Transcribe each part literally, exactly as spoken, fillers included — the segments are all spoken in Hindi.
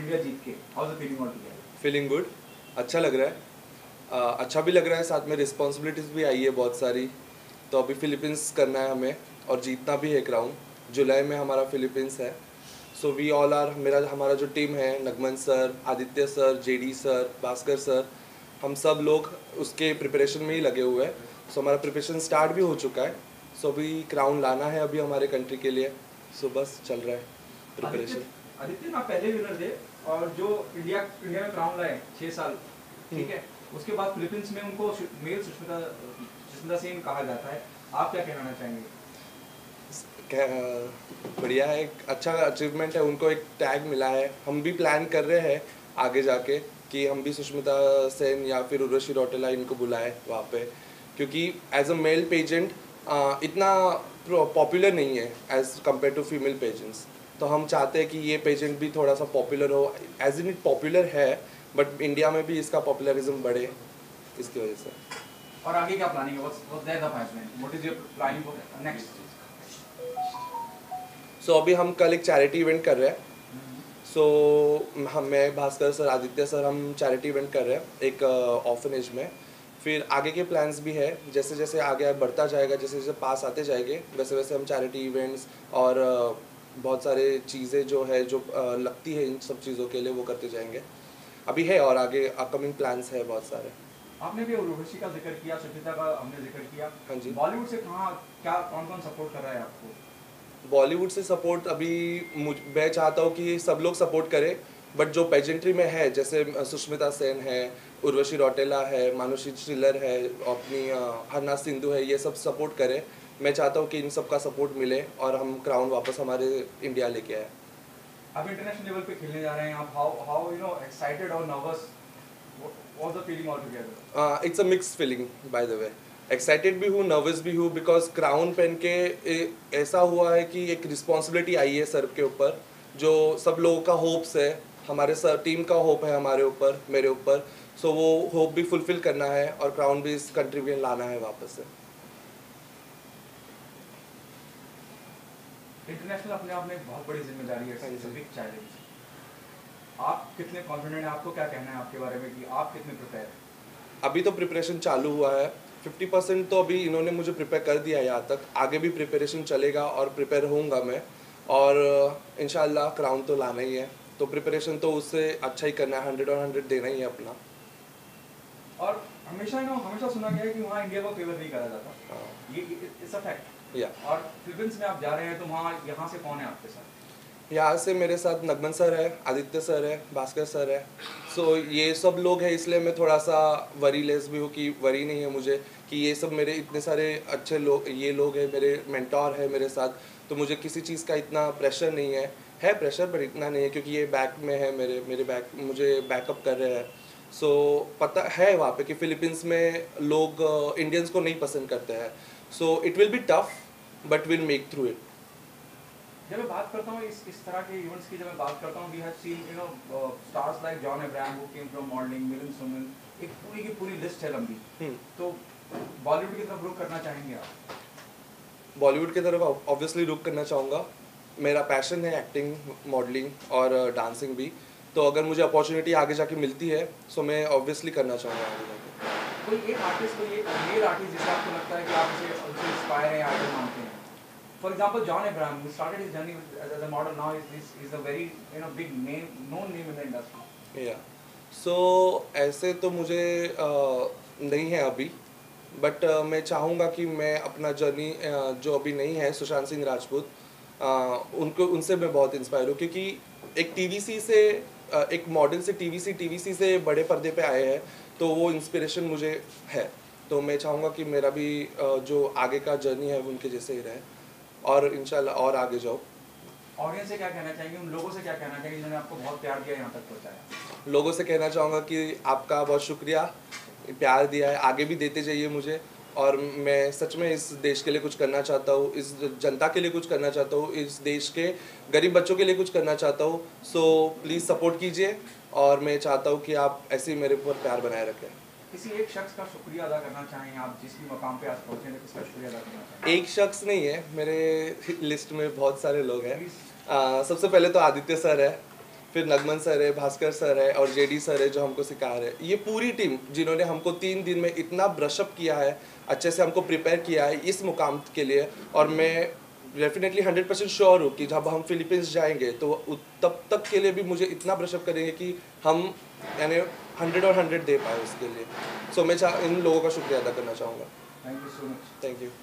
इंडिया जीत के, how is the feeling all together? Feeling good, अच्छा लग रहा है। uh, अच्छा भी लग रहा है, साथ में रिस्पॉन्सिबिलिटीज़ भी आई है बहुत सारी। तो अभी फिलीपींस करना है हमें और जीतना भी है क्राउन। जुलाई में हमारा फिलीपींस है। सो वी ऑल आर, मेरा हमारा जो टीम है, Nagman sir, Aditya sir, JD sir, Bhaskar sir, हम सब लोग उसके प्रिपरेशन में ही लगे हुए हैं। सो हमारा प्रिपरेशन स्टार्ट भी हो चुका है। सो अभी क्राउन लाना है अभी हमारे कंट्री के लिए। सो बस चल रहा है प्रिपरेशन। आदित्य ना पहले विनर थे और जो इंडिया इंडिया में क्राउन लाए छः साल, ठीक है, उसके बाद फिलीपींस में उनको मेल सुष्मिता सुष्मिता सेन कहा जाता है। आप क्या कहना चाहेंगे? क्या बढ़िया है, एक अच्छा अचीवमेंट है, उनको एक टैग मिला है। हम भी प्लान कर रहे हैं आगे जाके कि हम भी सुष्मिता सेन या फिर उर्वशी रौटेला इनको बुलाएं वहाँ पे, क्योंकि एज अ मेल पेजेंट इतना पॉपुलर नहीं है as compare to female pageants. तो हम चाहते हैं कि ये पेजेंट भी थोड़ा सा पॉपुलर हो। एज इन इट पॉपुलर है, बट इंडिया में भी इसका पॉपुलरिज्म बढ़े, इसकी वजह से। और आगे क्या प्लानिंग है? What's what's there the plan? What is your planning for next? So अभी हम कल एक चैरिटी इवेंट कर रहे हैं। सो so, हम मैं भास्कर सर, आदित्य सर, हम चैरिटी इवेंट कर रहे हैं एक ऑर्फनेज uh, में। फिर आगे के प्लान्स भी है, जैसे जैसे आगे बढ़ता जाएगा, जैसे जैसे पास आते जाएंगे, वैसे वैसे हम चैरिटी इवेंट्स और uh, बहुत सारे चीज़ें जो है जो uh, लगती है इन सब चीज़ों के लिए वो करते जाएंगे। अभी है और आगे अपकमिंग प्लान्स है बहुत सारे। आपने भी उर्वशी का जिक्र किया, सुचिता का हमने जिक्र किया। हाँ जी। बॉलीवुड से कहाँ क्या कौन कौन सपोर्ट कर रहा है आपको? बॉलीवुड से सपोर्ट अभी मुझ मैं चाहता हूँ कि सब लोग सपोर्ट करें, बट जो पेजेंट्री में है, जैसे सुष्मिता सेन है, उर्वशी रौटेला है, मानुषी चिल्लर है, अपनी हरना सिंधु है, ये सब सपोर्ट करें। मैं चाहता हूँ कि इन सब का सपोर्ट मिले और हम क्राउन वापस हमारे इंडिया लेके आए। अब इंटरनेशनल लेवल पे खेलने जा रहे हैं आप, how how you know excited और nervous, what the feeling all together? It's a mix feeling by the way. Excited भी हूँ, नर्वस भी हूँ, बिकॉज क्राउन पहन के ए, ऐसा हुआ है कि एक रिस्पॉन्सिबिलिटी आई है सर के ऊपर, जो सब लोगों का होप्स है, हमारे सर टीम का होप है हमारे ऊपर, मेरे ऊपर। सो so, वो होप भी फुलफिल करना है और क्राउन भी इस कंट्री में लाना है वापस से। इंटरनेशनल अपने आप में एक बहुत बड़ी जिम्मेदारी है, इट्स अ बिग चैलेंज। आप कितने कॉन्फिडेंट हैं? आपको क्या कहना है आपके बारे में कि आप कितने प्रिपेयर हैं? अभी तो प्रिपरेशन चालू हुआ है, फिफ्टी परसेंट तो अभी इन्होंने मुझे प्रिपेयर कर दिया है यहाँ तक। आगे भी प्रिपरेशन चलेगा और प्रिपेयर होऊंगा मैं, और इंशाल्लाह क्राउन तो लाना ही है। तो प्रिपरेशन तो उससे अच्छा ही करना है, हंड्रेड और हंड्रेड देना ही है अपना। और हमेशा ना हमेशा सुना गया है कि वहाँ इंडिया को फेवर नहीं करा जाता। हाँ। ये इट्स अ फैक्ट। या और फिलीपींस में आप जा रहे हैं तो वहाँ यहाँ से कौन है आपके साथ? यहाँ से मेरे साथ नगमन सर है, आदित्य सर है, भास्कर सर है। सो so, ये सब लोग हैं, इसलिए मैं थोड़ा सा वरी लेस भी हूँ कि वरी नहीं है मुझे कि ये सब मेरे इतने सारे अच्छे लोग, ये लोग हैं, मेरे मेंटोर है मेरे साथ। तो मुझे किसी चीज़ का इतना प्रेशर नहीं है, है प्रेशर पर इतना नहीं है, क्योंकि ये बैक में है मेरे मेरे बैक मुझे बैकअप कर रहे हैं। सो so, पता है वहाँ पे कि फिलीपींस में लोग इंडियंस को नहीं पसंद करते हैं। So it will be tough but will make through it. जब मैं बात करता हूँ इस इस तरह के इवेंट्स की, जब मैं बात करता हूँ, we have seen you know stars like John Abraham who came from modelling, Milind Soman, एक पूरी की पूरी लिस्ट है लंबी। तो बॉलीवुड की तरफ रुख करना चाहेंगे आप? बॉलीवुड की तरफ ऑब्वियसली रुख करना चाहूँगा। मेरा पैशन है एक्टिंग, मॉडलिंग और डांसिंग भी। तो अगर मुझे अपॉर्चुनिटी आगे जाके मिलती है सो मैं ऑब्वियसली करना चाहूँगा आगे जाके। कोई एक आर्टिस्ट, कोई एक मेल आर्टिस्ट जिसे आपको लगता है कि आप उसे उनसे इंस्पायर हैं, आइडल मानते हैं? For example, John Abraham, who started his journey as, as a model, now is is, is a very you know big name, known name in the industry. Yeah. So ऐसे तो मुझे uh, नहीं है अभी, बट uh, मैं चाहूँगा कि मैं अपना जर्नी uh, जो अभी नहीं है, सुशांत सिंह राजपूत, uh, उनको उनसे मैं बहुत इंस्पायर हूँ, क्योंकि एक टीवीसी से uh, एक मॉडल से टीवीसी टीवीसी से बड़े पर्दे पे आए हैं, तो वो इंस्पिरेशन मुझे है। तो मैं चाहूँगा कि मेरा भी uh, जो आगे का जर्नी है वो उनके जैसे ही रहे और इंशाल्लाह और आगे जाओ। ऑडियंस से क्या कहना चाहेंगे, उन लोगों से क्या कहना चाहेंगे जिन्होंने आपको बहुत प्यार दिया, यहाँ तक पहुँचाया? लोगों से कहना चाहूँगा कि आपका बहुत शुक्रिया, प्यार दिया है, आगे भी देते जाइए मुझे। और मैं सच में इस देश के लिए कुछ करना चाहता हूँ, इस जनता के लिए कुछ करना चाहता हूँ, इस देश के गरीब बच्चों के लिए कुछ करना चाहता हूँ। सो प्लीज़ सपोर्ट कीजिए और मैं चाहता हूँ कि आप ऐसे ही मेरे ऊपर प्यार बनाए रखें। किसी एक शख्स का शुक्रिया अदा करना चाहें आप, जिस भी मकाम पे आज पहुँचे हैं, किसका शुक्रिया अदा करना चाहें? एक शख्स नहीं है, मेरे लिस्ट में बहुत सारे लोग हैं। सबसे पहले तो आदित्य सर है, फिर नगमन सर है, भास्कर सर है और जेडी सर है जो हमको सिखा रहे हैं। ये पूरी टीम जिन्होंने हमको तीन दिन में इतना ब्रशअप किया है, अच्छे से हमको प्रिपेयर किया है इस मुकाम के लिए। और मैं डेफिनेटली हंड्रेड परसेंट श्योर हूँ कि जब हम फिलीपींस जाएंगे तो तब तक के लिए भी मुझे इतना ब्रशअप करेंगे कि हम यानी हंड्रेड और हंड्रेड दे पाए उसके लिए। सो मैं चाह इन लोगों का शुक्रिया अदा करना चाहूँगा। Thank you so much. Thank you.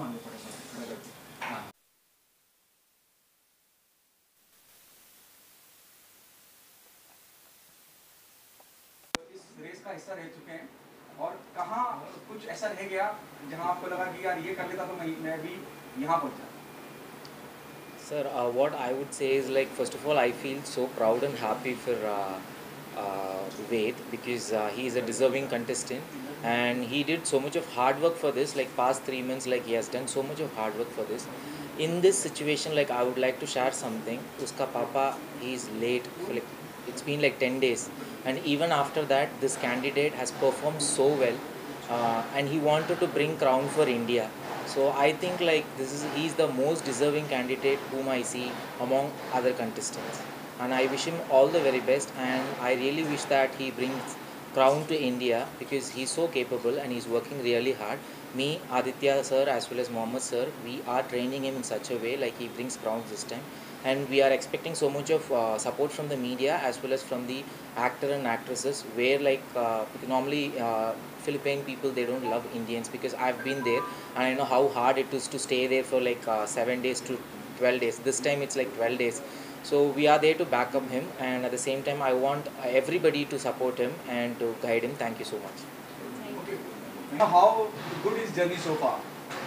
इस रेस का हिस्सा रह चुके हैं और कहाँ कुछ ऐसा रह गया जहाँ आपको लगा कि यार ये कर लेता तो मैं मैं भी यहाँ पहुँचा? Sir, uh, what I would say is, like, first of all, I feel so proud and happy for uh, uh, Ved, because uh, he is a deserving contestant and he did so much of hard work for this. Like past three months, like he has done so much of hard work for this. In this situation, like I would like to share something. Uska papa, he is late. For like, it's been like ten days, and even after that, this candidate has performed so well, uh, and he wanted to bring crown for India. So I think like this is he is the most deserving candidate whom I see among other contestants, and I wish him all the very best, and I really wish that he brings crown to India because he's so capable and he's working really hard. Me, Aditya sir as well as Mohammed sir, we are training him in such a way like he brings crown this time, and we are expecting so much of uh, support from the media as well as from the actor and actresses, where like uh, normally uh, Philippine people, they don't love Indians, because I've been there and I know how hard it is to stay there for like uh, seven days to twelve days. This time it's like twelve days. So we are there to back up him, and at the same time I want everybody to support him and to guide him. Thank you so much. Okay. How good is journey so far?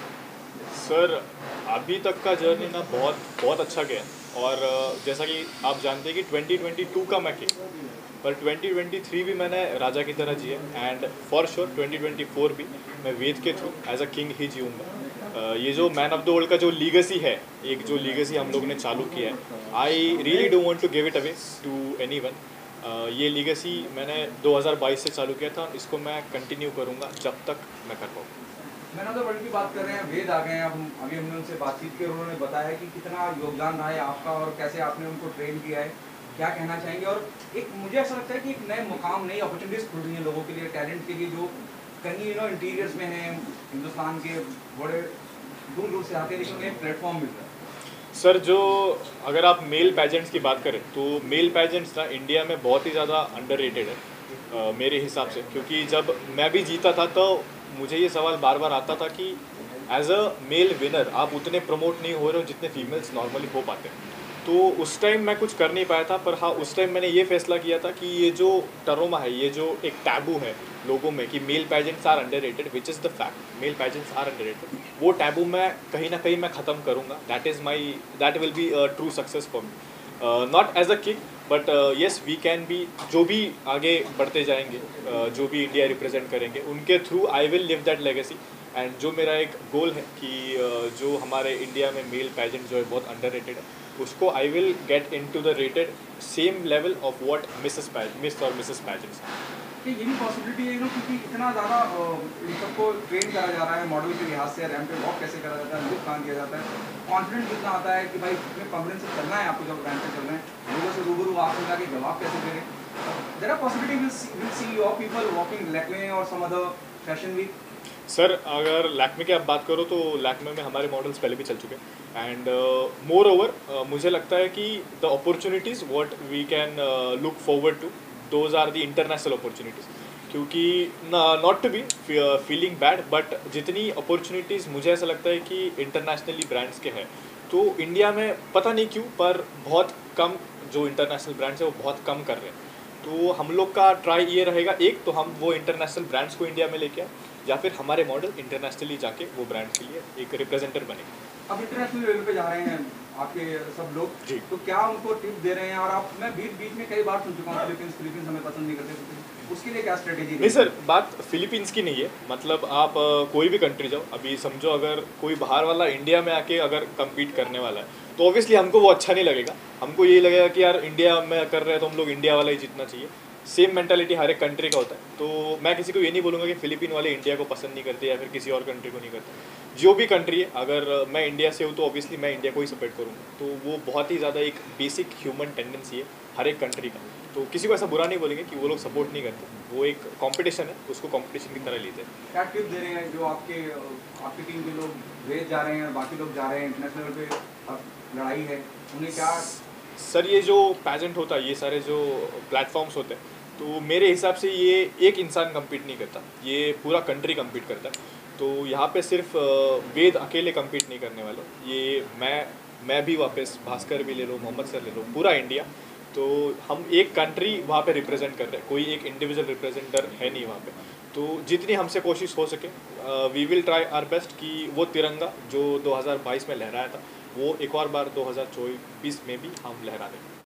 Sir अभी तक का जर्नी ना बहुत बहुत अच्छा गया, और जैसा कि आप जानते हैं कि ट्वेंटी ट्वेंटी टू का मैं किंग, पर ट्वेंटी ट्वेंटी थ्री भी मैंने राजा की तरह जिए, and for sure twenty twenty four भी मैं वेद के थ्रू एज अ किंग ही जीऊँगा। ये जो मैन ऑफ द वर्ल्ड का जो लीगेसी है, एक जो लीगेसी हम लोग ने चालू किया है, I really don't want to give it away to anyone. ये लीगेसी मैंने दो हज़ार बाईस से चालू किया था, इसको मैं कंटिन्यू करूँगा जब तक मैं कर पाऊँ। मैन ऑफ द वर्ल्ड की बात कर रहे हैं, वेद आ गए हैं, अब अभी हमने उनसे बातचीत की और उन्होंने बताया कि कितना योगदान रहा है आपका और कैसे आपने उनको ट्रेन किया है, क्या कहना चाहेंगे? और एक मुझे ऐसा लगता है कि एक नए मुकाम, नई अपॉर्चुनिटीज खुल रही हैं लोगों के लिए, टैलेंट के लिए, जो कहीं यू नो इंटीरियर्स में हैं, हिंदुस्तान के बड़े दूर दूर से आते हैं, लेकिन उन्हें प्लेटफॉर्म मिल रहा है। सर जो अगर आप मेल पैजेंट्स की बात करें तो मेल पैजेंट्स ना इंडिया में बहुत ही ज़्यादा अंडररेटेड है uh, मेरे हिसाब से, क्योंकि जब मैं भी जीता था तो मुझे ये सवाल बार बार आता था कि एज अ मेल विनर आप उतने प्रमोट नहीं हो रहे हो जितने फीमेल्स नॉर्मली हो पाते हैं। तो उस टाइम मैं कुछ कर नहीं पाया था, पर हाँ उस टाइम मैंने ये फैसला किया था कि ये जो टर्मा है, ये जो एक टैबू है लोगों में कि male pageants are underrated, which is the fact, male pageants are underrated, वो टैबू मैं कहीं ना कहीं मैं ख़त्म करूँगा। That is my that will be true success for me, not as a king but yes we can be. जो भी आगे बढ़ते जाएंगे, uh, जो भी इंडिया रिप्रेजेंट करेंगे, उनके through I will live that legacy. And जो मेरा एक गोल है कि uh, जो हमारे इंडिया में मेल पैजेंट जो है बहुत अंडररेटेड है, उसको I will get into the rated same level of what Mrs Miss और मिसेस पैजेंट्स। कि ये भी पॉसिबिलिटी है, क्योंकि इतना ज़्यादा इन सबको ट्रेन करा जा रहा है, मॉडल के लिहाज से, रैंप पे वॉक कैसे करा जाता है, लुक कहाँ किया जाता है, कॉन्फिडेंस कितना आता है कि भाई इतने कॉन्फिडेंस से चलना है आपको, जब रैंप पे चल रहे हैं लोगों से रूबरू आपको जाके जवाब कैसे दे रहे हैं। There are possibility will see your people walking Lakme और some other fashion week. Sir अगर लैक्मे की आप बात करो तो लैक्मे में हमारे मॉडल्स पहले भी चल चुके हैं, एंड मोर ओवर मुझे लगता है कि the opportunities what we can look forward to, those are the international opportunities. क्योंकि not to be feeling bad, but जितनी अपॉर्चुनिटीज़ मुझे ऐसा लगता है कि इंटरनेशनली ब्रांड्स के हैं, तो इंडिया में पता नहीं क्यों पर बहुत कम जो इंटरनेशनल ब्रांड्स है वो बहुत कम कर रहे हैं। तो हम लोग का ट्राई ये रहेगा, एक तो हम वो इंटरनेशनल ब्रांड्स को इंडिया में लेके आए, या फिर हमारे मॉडल इंटरनेशनली जाके वो ब्रांड्स के लिए एक रिप्रेजेंटर बने। अब इंटरनेशनल लेवल पे जा रहे हैं आपके सब लोग, तो क्या उनको टिप दे रहे हैं? और आप, मैं बीच बीच में कई बार सुन चुका हूँ फिलीपींस फिलीपींस हमें पसंद नहीं करते, उसके लिए क्या स्ट्रेटेजी? नहीं सर, बात फिलीपींस की नहीं है, मतलब आप uh, कोई भी कंट्री जाओ, अभी समझो अगर कोई बाहर वाला इंडिया में आके अगर कम्पीट करने वाला है तो ऑब्वियसली हमको वो अच्छा नहीं लगेगा, हमको यही लगेगा कि यार इंडिया में कर रहे हैं तो हम लोग इंडिया वाला ही जीतना चाहिए। सेम मेंटालिटी हर एक कंट्री का होता है, तो मैं किसी को ये नहीं बोलूँगा कि फिलीपीन वाले इंडिया को पसंद नहीं करते या फिर किसी और कंट्री को नहीं करते। जो भी कंट्री है, अगर मैं इंडिया से हूँ तो ऑब्वियसली मैं इंडिया को ही सपोर्ट करूँगा। तो वो बहुत ही ज़्यादा एक बेसिक ह्यूमन टेंडेंसी है हर एक कंट्री का। तो किसी को ऐसा बुरा नहीं बोलेंगे कि वो लोग सपोर्ट नहीं करते, वो एक कंपटीशन है, उसको कंपटीशन की तरह लेते हैं। क्या टिप दे रहे हैं जो आपके आपकी टीम के लोग वेज जा रहे हैं और बाकी लोग जा रहे हैं इंटरनेशनल लेवल पे, अब लड़ाई है, उन्हें क्या? सर ये जो पैजेंट होता है, ये सारे जो प्लेटफॉर्म्स होते हैं, तो मेरे हिसाब से ये एक इंसान कम्पीट नहीं करता, ये पूरा कंट्री कम्पीट करता है। तो यहाँ पे सिर्फ वेद अकेले कम्पीट नहीं करने वाले, ये मैं मैं भी वापस, भास्कर भी ले लो, मोहम्मद सर ले लो, पूरा इंडिया, तो हम एक कंट्री वहाँ पे रिप्रेजेंट कर रहे हैं, कोई एक इंडिविजुअल रिप्रेजेंटर है नहीं वहाँ पे। तो जितनी हमसे कोशिश हो सके we will try our best कि वो तिरंगा जो दो हज़ार बाईस में लहराया था वो एक और बार दो हज़ार चौबीस में भी हम लहरा दें।